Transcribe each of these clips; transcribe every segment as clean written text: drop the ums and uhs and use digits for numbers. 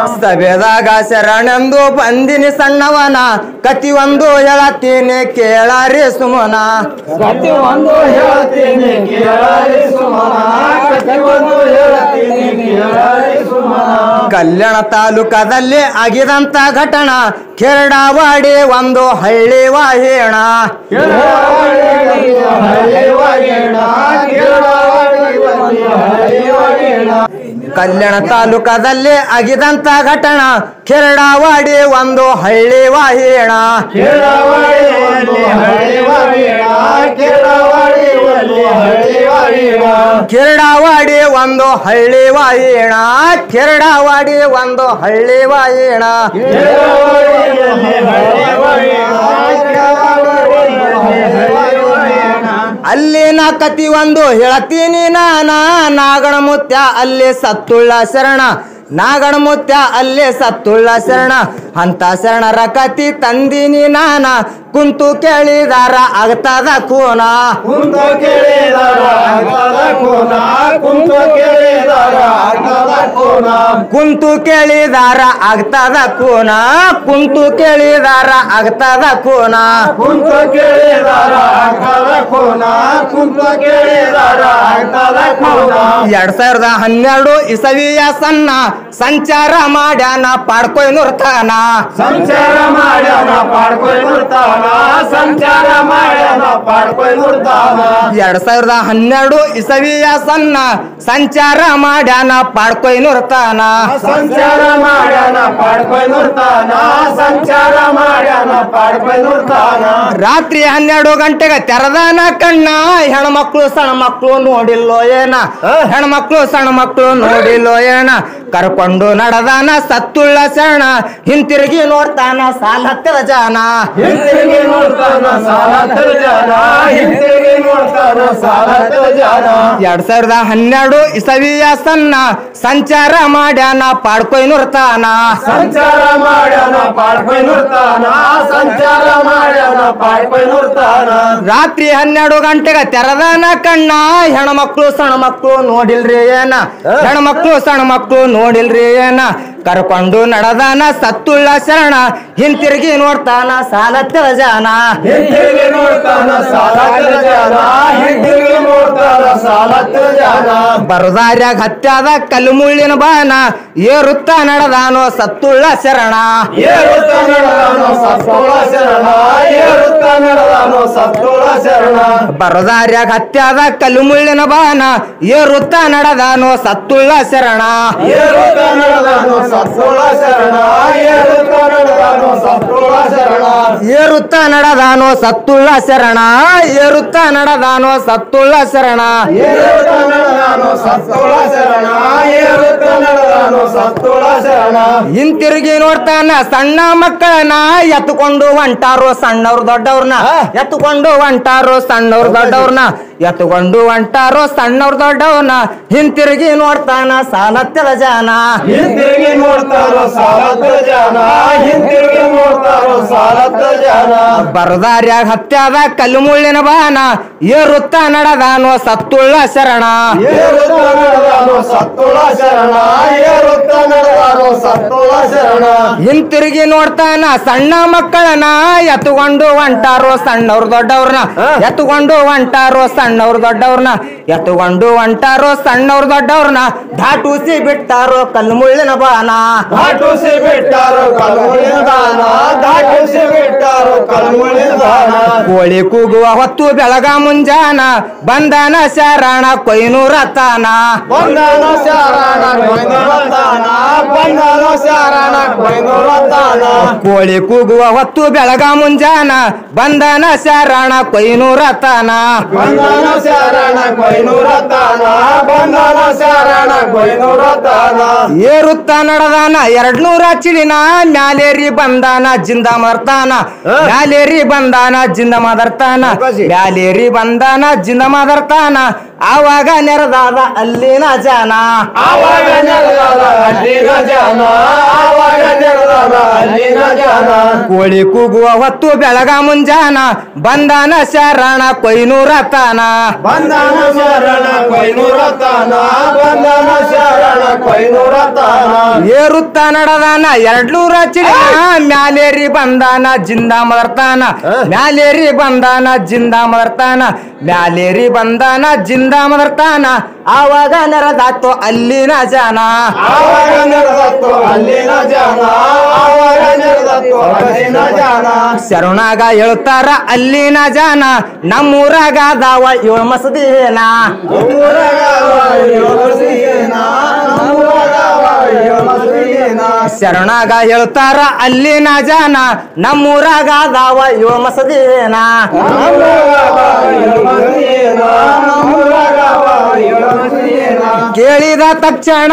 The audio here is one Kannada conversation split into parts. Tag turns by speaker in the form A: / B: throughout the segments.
A: ಸಭೆದಾಗ ಶರಣೆಂದು ಬಂದಿನಿ ಸಣ್ಣವನ ಕತಿ ಒಂದು ಹೇಳತ್ತೀನಿ ಕೇಳಾರಿ ಸುಮನ
B: ಕತಿ ಒಂದು ಹೇಳತ್ತೀನಿ ಕೇಳಾರಿ ಸುಮನ ಕತಿ ಒಂದು ಹೇಳತ್ತೀನಿ ಕೇಳಾರಿ ಸುಮನ
A: ಕಲ್ಯಾಣ ತಾಲೂಕದಲ್ಲಿ ಆಗಿದಂತ ಘಟನ ಕೆರಡಾವಾಡಿ ಒಂದು ಹಳ್ಳಿ ವಾಹೇಣ ಕಲ್ಯಾಣ ತಾಲೂಕದಲ್ಲಿ ಆಗಿದಂತ ಘಟನ ಕೆರಡಾವಾಡಿ ಒಂದು ಹಳ್ಳಿ ವಾಹೇಣ ಕೆರಡಾವಾಡಿ ಒಂದು ಹಳ್ಳಿ ವಾಹೇಣ ಕೆರಡಾವಾಡಿ ಒಂದು ಹಳ್ಳಿ ವಾಹೇಣ ಅಲ್ಲಿನ ಕತಿ ಒಂದು ಹೇಳ್ತೀನಿ ನಾಗಣ ಮುತ್ಯ ಅಲ್ಲಿ ಸತ್ತುಳ್ಳ ಶರಣ ನಾಗಣ ಮುತ್ಯ ಅಲ್ಲೇ ಸತ್ತುಳ್ಳ ಶರಣ ಅಂತ ಶರಣರ ಕತಿ ತಂದಿನಿ ನಾನ ಕುಂತು ಕೇಳಿದಾರ ಆಗ್ತದ ಕೂನ
B: ಕುಂತು ಕೇಳಿದಾರ ಆಗ್ತದ ಕೂನ ಕುಂತು ಕೇಳಿದಾರ ಆಗ್ತದ ಕೂನ
A: ಕುಂತು ಕೇಳಿದಾರ ಆಗ್ತದ ಕೂನ ಕುಂತು ಕೇಳಿದಾರ ಆಗ್ತದ ಕೂನ
B: ಕುಂತು ಕೇಳಿದಾರ ಆಗ್ತದ ಕೂನ ಕುಂತು ಕೇಳಿದಾರ ಆಗ್ತದ ಕೂನ
A: 2012 ಇಸವಿಯ ಸಣ್ಣ ಸಂಚಾರ ಮಾಡ್ಯಾನ ಪಾಡ್ಕೊಯ್ನೂರ್ತಾನ
B: ಸಂಚಾರ ಮಾಡ್ಯಾನ ಪಾಡ್ಕೊಯ್ನೂರ್ತಾನ ಸಂಚಾರ ಮಾಡ್ಯಾನ ಪಾಡ್ಕೊಯ್ನೂರ್ತಾನ
A: 2012 ಇಸವಿಯ ಸಣ್ಣ ಸಂಚಾರ ಮಾಡ್ಯಾನ ಪಾಡ್ಕೊಯ್ನೂರ್ತಾನ
B: ಸಂಚಾರ ಮಾಡ್ಯಾನ ಪಾಡ್ಕೊಯ್ನೂರ್ತಾನ ಸಂಚಾರ ಮಾಡ್ಯಾನ ಪಾಡ್ಕೊಯ್ನೂರ್ತಾನ
A: ರಾತ್ರಿ 12 ಗಂಟೆಗೆ ತೆರದಾನ ಕಣ್ಣ ಹೆಣ್ಮಕ್ಳು ಸಣ್ಣ ಮಕ್ಳು ನೋಡಿಲ್ಲೋ ಏನ ಹೆಣ್ಮಕ್ಳು ಸಣ್ಣ ಮಕ್ಳು ನೋಡಿಲ್ಲೋ ಏನ ಕರ್ಕೊಂಡು ನಡೆದಾನ ಸತ್ತುಳ್ಳ ಶರಣ ಹಿಂತಿರುಗಿ ನೋಡ್ತಾನ ಸಾಲ ಹತ್ತಿರ ಜಾನ
B: ಹಿಂತಿರುಗಿ ನೋಡ್ತಾನ ಸಾಲ ಹತ್ತಿರ ಜಾನ ಹಿಂತಿರುಗಿ ನೋಡ್ತಾನ ಸಾಲ ಹತ್ತಿರ ಜಾನ
A: 2012 ಇಸವಿಯ ಸಣ್ಣ ಸಂಚಾರ ಮಾಡ್ಯಾನ ಪಾಡ್ಕೊಯ್ನೂರ್ತಾನ
B: ಸಂಚಾರ ಮಾಡ್ಯಾನ ಪಾಡ್ಕೊಯ್ನೂರ್ತಾನ ಸಂಚಾರ ಮಾಡ್ಯಾನ ಪಾಡ್ಕೊಯ್ನೂರ್ತಾನ
A: ರಾತ್ರಿ 12 ಗಂಟೆಗೆ ತೆರದಾನ ಕಣ್ಣ ಹೆಣ್ಮಕ್ಳು ಸಣ್ಣ ಮಕ್ಳು ನೋಡಿಲ್ರಿ ಏನ ಹೆಣ್ಮಕ್ಳು ಸಣ್ಣ ಮಕ್ಳು ನೋಡಿಲ್ರಿ ಏನ ಕರ್ಕೊಂಡು ನಡೆದಾನ ಸತ್ತುಳ್ಳ ಶರಣ ಹಿಂತಿರುಗಿ ನೋಡ್ತಾನ ಸಾಲ ಹತ್ತಿರ ಜಾನ
B: ಹಿಂತಿರುಗಿ ನೋಡ್ತಾನ ಸಾಲ ಹತ್ತಿರ ಜಾನ ಹಿಂತಿರುಗಿ ನೋಡ್ತಾನ ಸಾಲ ಹತ್ತಿರ ಜಾನ
A: ಬರದಾರ್ಯಾಗ ಹತ್ಯಾದ ಕಲ್ಮುಳ್ಳಿನ ಬಾನ ಏರುತ್ತ ನಡೆದಾನೋ ಸತ್ತುಳ್ಳ ಶರಣ
B: ಏರುತ್ತ ನಡೆದಾನೋ ಸತ್ತುಳ್ಳ ಶರಣ ಏರುತ್ತ ನಡೆದಾನೋ ಸತ್ತುಳ್ಳ ಶರಣ
A: ಬರದಾರ್ಯಾಗ ಹತ್ಯಾದ ಕಲ್ಮುಳ್ಳಿನ ಬಾನ ಏರುತ್ತ ನಡೆದಾನೋ ಸತ್ತುಳ್ಳ ಶರಣ
B: ಏರುತ್ತ ನಡೆದಾನೋ ಸತ್ತುಳ್ಳ ಶರಣ ಏರುತ್ತ ನಡೆದಾನೋ ಸತ್ತುಳ್ಳ ಶರಣ
A: ಏರುತ್ತ ನಡೆದಾನೋ ಸತ್ತುಳ್ಳ ಶರಣ ಏರುತ್ತ ನಡೆದಾನೋ ಸತ್ತುಳ್ಳ ಶರಣ
B: ಏರುತ್ತ ನಡೆದಾನೋ ಸತ್ತುಳ್ಳ ಶರಣ ಏರುತ್ತ ನಡೆದಾನೋ ಸತ್ತುಳ್ಳ ಶರಣ
A: ಹಿಂತಿರುಗಿ ನೋಡ್ತಾನ ಸಣ್ಣ ಮಕ್ಕಳನ್ನ ಎತ್ತುಕೊಂಡು ಹೊಂಟಾರೋ ಸಣ್ಣವ್ರು ದೊಡ್ಡವ್ರನ್ನ ಎತ್ತುಕೊಂಡು ಹೊಂಟಾರೋ ಸಣ್ಣವ್ರು ದೊಡ್ಡವ್ರನ್ನ ಎತ್ತುಕೊಂಡು ಹೊಂಟಾರೋ ಸಣ್ಣವ್ರು ದೊಡ್ಡವ್ರನ್ನ ಹಿಂತಿರುಗಿ ನೋಡ್ತಾನ ಸಾಲ ಹತ್ತಿರ ಜಾನ
B: ಹಿಂತಿರುಗಿ ನೋಡ್ತಾರೋ ಸಾಲ ಹತ್ತಿರ ಜಾನ ಹಿಂತಿರುಗಿ ನೋಡ್ತಾರೋ ಸಾಲ ಹತ್ತಿರ ಜಾನ
A: ಬರದಾರ್ಯಾಗ ಹತ್ಯಾದ ಕಲ್ಮುಳ್ಳಿನ ಬಾನ ಏರುತ್ತ ನಡೆದಾನೋ ಸತ್ತುಳ್ಳ ಶರಣ
B: ಏರುತ್ತ ನಡೆದಾನೋ ಸತ್ತುಳ್ಳ ಶರಣ ಏರುತ್ತ ನಡೆದಾನೋ ಸತ್ತುಳ್ಳ ಶರಣ
A: ಹಿಂತಿರುಗಿ ನೋಡ್ತಾನ ಸಣ್ಣ ಮಕ್ಕಳನ್ನ ಎತ್ತುಕೊಂಡು ಹೊಂಟಾರೋ ಸಣ್ಣವ್ರು ದೊಡ್ಡವ್ರನ್ನ ಎತ್ತುಕೊಂಡು ಹೊಂಟಾರೋ ಸಣ್ಣವ್ರು ದೊಡ್ಡವ್ರನ್ನ ಎತ್ತುಕೊಂಡು ಹೊಂಟಾರೋ ಸಣ್ಣವ್ರು ದೊಡ್ಡವ್ರನ್ನ ದಾಟೂಸಿ ಬಿಟ್ಟಾರೋ ಕಲ್ಮುಳ್ಳಿನ ಬಾನ
B: ದಾಟುಸಿ ಬಿಟ್ಟಾರೋ ಕಲ್ಮುಳ್ಳಿನ ಬಾನ ದಾಟುಸಿ ಬಿಟ್ಟಾರೋ ಕಲ್ಮುಳ್ಳಿನ ಬಾನ
A: ಕೋಳಿ ಕೂಗುವ ಹೊತ್ತು ಬೆಳಗ ಮುಂಜಾನ ಬಂದನ ಶರಣ ಕೊಯ್ನೂರ ತಾನ
B: ಬಂದನ ಶರಣ ಕೊಯ್ನೂರ ತಾನ ಬಂದನ ಶರಣ ಕೊಯ್ನೂರ ತಾನ
A: ಕೋಳಿ ಕೂಗುವ ಹೊತ್ತು ಬೆಳಗ ಮುಂಜಾನ ಬಂದನ ಶರಣ ಕೊಯ್ನೂರ ತಾನ
B: ಬಂದನ ಶರಣ ಕೊಯ್ನೂರ ತಾನ ಬಂದನ ಶರಣ ಕೊಯ್ನೂರ ತಾನ
A: ಏರುತ್ತ ನಡೆದಾನ 200 ಚಿಡಿನ ಮ್ಯಾಲೇರಿ ಬಂದಾನ ಜಿಂದ ಮರ್ತಾನ ಮ್ಯಾಲೇರಿ ಬಂದಾನ ಜಿಂದ ಮದರ್ತಾನ ಮ್ಯಾಲೇರಿ ಬಂದಾನ ಜಿಂದ ಮದರ್ತಾನ ಆವಾಗ ನೆರೆದಾದ ಅಲ್ಲಿನ ಜನ
B: ಆವಾಗ ನೆರೆದಾದ ಅಲ್ಲಿನ ಜನ ಆವಾಗ ನೆರೆದಾದ ನೋಡ್ತಾನ ಅಲ್ಲಿನ ಜನ
A: ಕೋಳಿ ಕೂಗುವ ಹೊತ್ತು ಬೆಳಗ ಮುಂಜಾನ ಬಂದಾನ ಶರಣ ಕೊಯ್ನೂರ ತಾನ
B: ಬಂಧನ ಶರಣ ಕೊಯ್ನೂರ ತಾನ ಬಂಧನ ಶರಣ ಕೊಯ್ನೂರ ತಾನ
A: ಏರುತ್ತ ನಡದಾನ 200 ಚಿಡಿನ ಮ್ಯಾಲೇರಿ ಬಂದಾನ ಜಿಂದ ಮದರ್ತಾನ ಮ್ಯಾಲೇರಿ ಬಂದಾನ ಜಿಂದ ಮದರ್ತಾನ ಮ್ಯಾಲೇರಿ ಬಂದಾನ ಜಿಂದ ಮದರ್ತಾನ ಆವಾಗ ನೆರದಾತು ಅಲ್ಲಿನ ಜನ
B: ಆವಾಗ ನಡೆದತ್ತು ಅಲ್ಲಿನ ಜನ ಆವಾಗ ನಡೆದತ್ತು ಅಲ್ಲಿನ ಜನ
A: ಶರಣಾಗ ಹೇಳ್ತಾರ ಅಲ್ಲಿನ ಜನ ನಮ್ಮೂರಾಗ ಅದಾವ 7 ಮಸದಿನ ಶರಣಾಗ ಹೇಳ್ತಾರ ಅಲ್ಲಿನ ಜನ ನಮ್ಮೂರಾಗ ಅದಾವ 7 ಮಸದಿನ ಕೇಳಿದ ತಕ್ಷಣ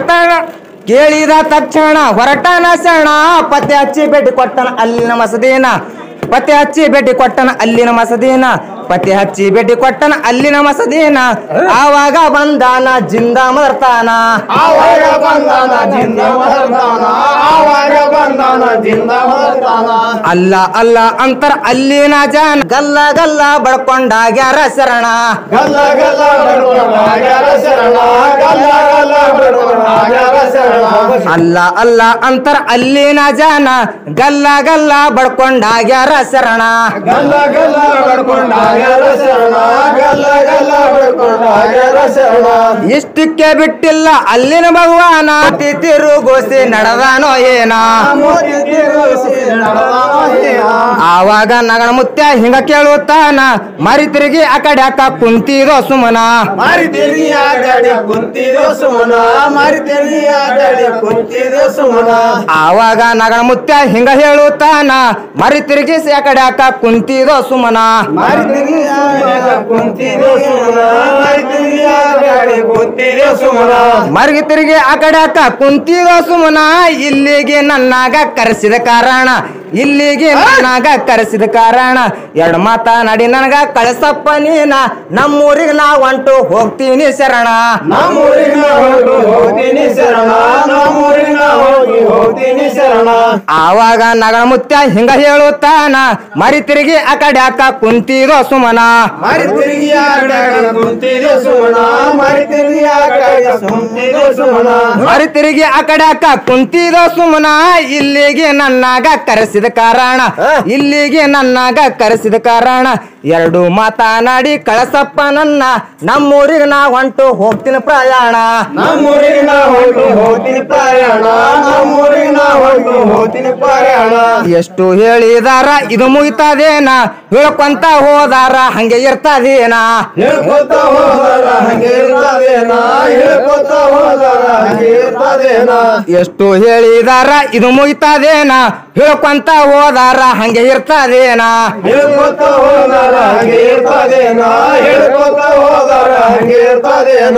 A: ಹೊರಟನ ಶರಣ ಪತ್ತೆ ಹಚ್ಚಿ ಭೇಟಿ ಕೊಟ್ಟನ ಅಲ್ಲಿನ ಮಸದಿನ ಪತ್ತೆ ಹಚ್ಚಿ ಭೇಟಿ ಕೊಟ್ಟನ ಅಲ್ಲಿನ ಮಸದಿನ ಪತ್ತೆ ಹಚ್ಚಿ ಭೇಟಿ ಕೊಟ್ಟನ ಅಲ್ಲಿನ ಮಸದಿನ ಆವಾಗ ಬಂದಾನ ಜಿಂದ ಮದರ್ತಾನ
B: ಆವಾಗ ಬಂದಾನ ಜಿಂದ ಮದರ್ತಾನ ಆವಾಗ ಬಂದಾನ ಜಿಂದ ಮದರ್ತಾನ
A: ಅಲ್ಲ ಅಲ್ಲ ಅಂತರ ಅಲ್ಲಿನ ಜನ ಗಲ್ಲ ಗಲ್ಲ ಬಡ್ಕೊಂಡಾಗ್ಯಾರ ಶರಣ
B: ಗಲ್ಲ ಗಲ್ಲ ಬಡ್ಕೊಂಡಾಗ್ಯಾರ ಶರಣ ಗಲ್ಲ ಗಲ್ಲ ಬಡ್ಕೊಂಡಾಗ್ಯಾರ ಶರಣ
A: ಅಲ್ಲ ಅಲ್ಲ ಅಂತರ ಅಲ್ಲಿನ ಜನ ಗಲ್ಲ ಗಲ್ಲ ಬಡ್ಕೊಂಡಾಗ್ಯಾರ ಶರಣ
B: ಗಲ್ಲ ಗಲ್ಲ ಬಡ್ಕೊಂಡಾಗ್ಯಾರ ಶರಣ ಗಲ್ಲ ಗಲ್ಲ ಬಡ್ಕೊಂಡಾಗ್ಯಾರ ಶರಣ
A: ಇಷ್ಟಕ್ಕೆ ಬಿಟ್ಟಿಲ್ಲ ಅಲ್ಲಿನ ಭಗವಾನ ತಿರುಗೋಸಿ ನಡೆದಾನೋ ಏನ
B: ಮೋತಿ ತಿರುಗಿಸಿ ನಡೆದಾನೋ ಏನ
A: ಆವಾಗ ನಗಣ ಮುತ್ಯ ಹಿಂಗ ಕೇಳುತ್ತಾನ ಮರಿ ತಿರುಗಿ ಆ ಕಡೆ ಅಕ್ಕ ಕುಂತಿದೋ ಸುಮನ
B: ಮಾರಿ ತಿರುಗಿ ಆ ಕಡೆ ಕುಂತಿದೋ ಸುಮನ ಮಾರಿ ತಿರುಗಿ ಆ ಕಡೆ ಕುಂತಿದೋ ಸುಮನ
A: ಆವಾಗ ನಗಣ ಮುತ್ಯ ಹಿಂಗ ಹೇಳುತ್ತಾನ ಮರಿ ತಿರುಗಿಸಿ ಆ ಕಡೆ ಅಕ್ಕ ಕುಂತಿದೋ ಸುಮನ
B: ಮಾರಿ ತಿರುಗಿ ಆ ಕಡೆ ಕುಂತಿದೋ ಸುಮನ ಮಾರಿ ತಿರುಗಿ ಆ ಕಡೆ ಕುಂತಿದೋ ಸುಮನ
A: ಮರಿಗೆ ತಿರುಗಿ ಆ ಕಡೆ ಅಕ್ಕ ಕುಂತಿದೋ ಸುಮನ ಇಲ್ಲಿಗೆ ನನ್ನಾಗ ಕರೆಸಿದ ಕಾರಣ ಇಲ್ಲಿಗೆ ನನ್ನಾಗ ಕರೆಸಿದ ಕಾರಣ 2 ಮಾತನಾಡಿ ನನಗ ಕಳಸಪ್ಪ ನೀನ ನಮ್ಮೂರಿಗೆ ನಾ ಹೊಂಟು ಹೋಗ್ತೀನಿ ಶರಣ
B: ನಮ್ಮೂರಿನ ಹೊರಟು ಹೋಗ್ತೀನಿ ಶರಣ ನಮ್ಮೂರಿನ ಹೋಗ್ತೀನಿ ಶರಣ
A: ಆವಾಗ ನಗಣ ಮುತ್ಯ ಹಿಂಗ ಹೇಳುತ್ತಾನ ಮರಿ ತಿರುಗಿ ಆ ಕಡೆ ಅಕ್ಕ ಕುಂತಿದೋ ಸುಮನ
B: ಮಾರಿ ತಿರುಗಿ ಆ ಕಡೆ ಕುಂತಿದೋ ಸುಮನ ಮಾರಿ ತಿರುಗಿ ಆ ಕಡೆ ಕುಂತಿದೋ ಸುಮನ
A: ಮರಿ ತಿರುಗಿ ಆ ಕಡೆ ಅಕ್ಕ ಕುಂತಿದೋ ಸುಮನ ಇಲ್ಲಿಗೆ ನನ್ನಾಗ ಕರೆಸಿದ ಕಾರಣ ಇಲ್ಲಿಗೆ ನನ್ನಾಗ ಕರೆಸಿದ ಕಾರಣ 2 ಮಾತನಾಡಿ ಕಳಸಪ್ಪ ನನ್ನ ನಮ್ಮೂರಿಗೆ ನಾ ಹೊಂಟು ಹೋಗ್ತೀನಿ ಪ್ರಯಾಣ
B: ನಮ್ಮೂರಿಗೆ ನಾ ಹೊರಟು ಹೋಗ್ತೀನಿ ಪ್ರಯಾಣ ನಮ್ಮೂರಿಗೆ ನಾ ಹೊರಟು ಹೋಗ್ತೀನಿ ಪ್ರಯಾಣ
A: ಎಷ್ಟು ಹೇಳಿದಾರ ಇದು ಮುಗಿತದೇನ ಹೇಳ್ಕೊಂತ ಹೋದಾರ ಹಂಗೆ ಇರ್ತದೇನ
B: ಹೇಳ್ಕೊತ ಹೋದರ ಹಂಗೆ ಇರ್ತದೇನ ಹೇಳ್ಕೊತ ಹೋದರ ಹಂಗೆ ಇರ್ತದೇನ
A: ಎಷ್ಟು ಹೇಳಿದಾರ ಇದು ಮುಗಿತದೇನ ಹೇಳ್ಕೊಂತ ಹೋದಾರ ಹಂಗೆ ಇರ್ತದೇನ
B: ಹೇಳ್ಕೊತ ಹೋದರ ಹಂಗೆ ಇರ್ತದೇನ ಹೇಳ್ಕೊತ ಹೋದರ ಹಂಗೆ ಇರ್ತದೇನ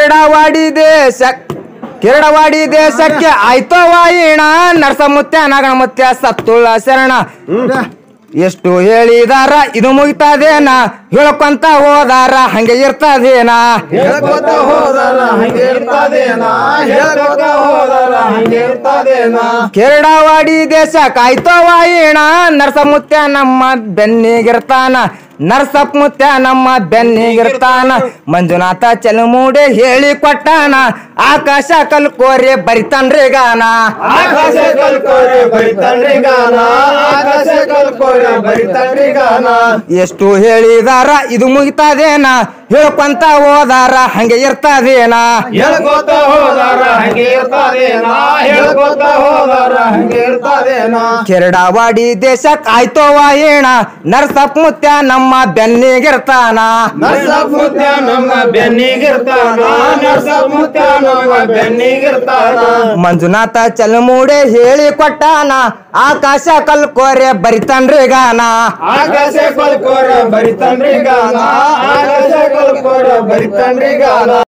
A: ಕೆರಡವಾಡಿ ದೇಶಕ್ಕೆ ಆಯ್ತೋ ವಾಯಿಣ ನರಸಮುತ್ಯ ನಗಣ ಮುತ್ಯ ಸತ್ತುಳ್ಳ ಶರಣ ಎಷ್ಟು ಹೇಳಿದಾರ ಇದು ಮುಗಿತದೇನ ಹೇಳ್ಕೊಂತ ಹೋದಾರ ಹಂಗೆ ಇರ್ತದೇನ
B: ಹೇಳ್ಕೊತ ಹೋದರ ಹಂಗೆ ಇರ್ತದೇನ ಹೇಳ್ಕೊತ ಹೋದರ ಹಂಗೆ ಇರ್ತದೇನ
A: ಕೆರಡವಾಡಿ ದೇಶಕ್ಕೆ ಆಯ್ತೋ ವಾಯಿಣ ನರಸಮುತ್ಯ ನಮ್ಮ ಬೆನ್ನಿಗಿರ್ತಾನ ನರಸಪ್ಪ ಮುತ್ಯ ನಮ್ಮ ಬೆನ್ನಿಗಿರ್ತಾನ ಮಂಜುನಾಥ ಚಲಮೂಡೆ ಹೇಳಿ ಕೊಟ್ಟಾನ ಆಕಾಶ ಕಲ್ಕೋರೆ ಬರಿತಾನ್ರಿ ಗಾನ
B: ಆಕಾಶ ಕಲ್ಕೋರೆ ಬರಿತಾನ್ರಿ ಗಾನ ಆಕಾಶ ಕಲ್ಕೋರೆ ಬರಿತಾನ್ರಿ ಗಾನ
A: ಎಷ್ಟು ಹೇಳಿದಾರ ಇದು ಮುಗಿತದೇನ ಹೇಳ್ಕೊಂತ ಹೋದಾರ ಹಂಗೆ ಇರ್ತದೇನ
B: ಹೇಳ್ಕೊತ ಹೋದರ ಹಂಗೆ ಇರ್ತದೇನ ಹೇಳ್ಕೊತ ಹೋದರ ಹಂಗೆ ಇರ್ತದೇನ
A: ಕೆರಡವಾಡಿ ದೇಶಕ್ಕೆ ಆಯ್ತೋ ವಾಯಿಣ ನರಸಪ್ಪ ಮುತ್ಯ ನಮ್ಮ ಬೆನ್ನಿಗಿರ್ತಾನ
B: ನರಸಪ್ಪ ಮುತ್ಯ ನಮ್ಮ ಬೆನ್ನಿಗಿರ್ತಾನ ನರಸಪ್ಪ ಮುತ್ಯ ನಮ್ಮ ಬೆನ್ನಿಗಿರ್ತಾನ
A: ಮಂಜುನಾಥ ಚಲಮೂಡೆ ಹೇಳಿ ಕೊಟ್ಟಾನ ಆಕಾಶ ಕಲ್ಕೋರೆ ಬರಿತಾನ್ರಿ ಗಾನ
B: ಆಕಾಶ ಕಲ್ಕೋರೆ ಬರಿತಾನ್ರಿ ಗಾನ ಆಕಾಶ ಕಲ್ಕೋರೆ ಬರಿತಾನ್ರಿ ಗಾನ